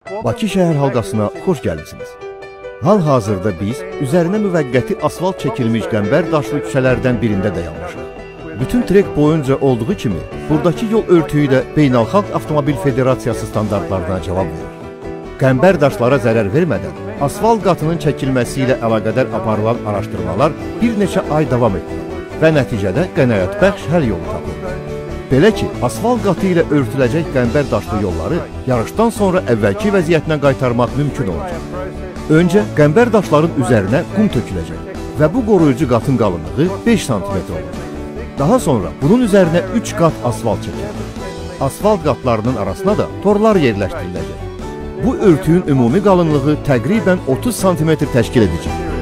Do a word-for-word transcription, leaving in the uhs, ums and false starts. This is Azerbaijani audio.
Bakı şəhər halqasına xoş gəlmisiniz. Hal-hazırda biz üzərinə müvəqqəti asfalt çəkilmiş qəmbər daşlı küçələrdən birində dayanmışıq. Bütün trek boyunca olduğu kimi, buradakı yol örtüyü də Beynəlxalq Avtomobil Federasiyası standartlarına cavab verir. Qəmbər daşlara zərər vermədən, asfalt qatının çəkilməsi ilə əlaqədar aparılan araşdırmalar bir neçə ay davam etdi və nəticədə qənaətbəxş həll yolu tapıldı. Belə ki, asfalt qatı ilə örtüləcək qəmbər daşlı yolları yarışdan sonra əvvəlki vəziyyətinə qaytarmaq mümkün olacaq. Öncə qəmbər daşların üzərinə qum töküləcək və bu qoruyucu qatın qalınlığı beş santimetr olacaq. Daha sonra bunun üzərinə üç qat asfalt çəkilir. Asfalt qatlarının arasına da torlar yerləşdiriləcək. Bu örtüyün ümumi qalınlığı təqribən otuz santimetr təşkil edəcək.